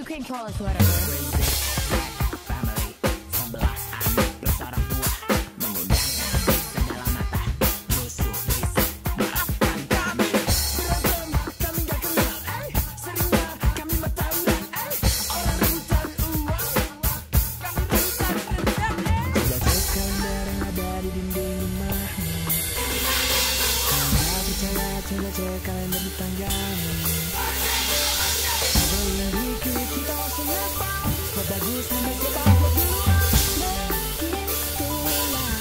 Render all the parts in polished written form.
Mungkin kalau suara gue. Family 11 anak plus orang tua mengundangkan segala mata musuh bisa maafkan kami. Berantem kami gak kenal, seringnya kami bertawuran, orang rebutan uang, kami rebutan rendang. Coba cek kalender yang ada di dinding rumahmu. Kalau gak percaya coba cek kalender di tanggamu. Sebelum dikit kita langsung apa? Bagus sampai kita buat duluan. Begitulah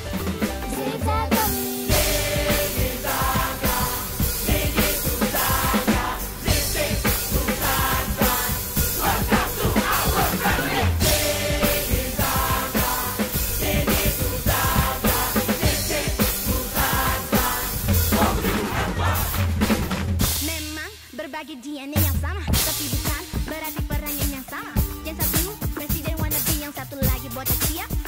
memang berbagi DNA yang sama, tapi bukan berarti perannya yang sama. Yang satu presiden wannabe, yang satu lagi bocah cia.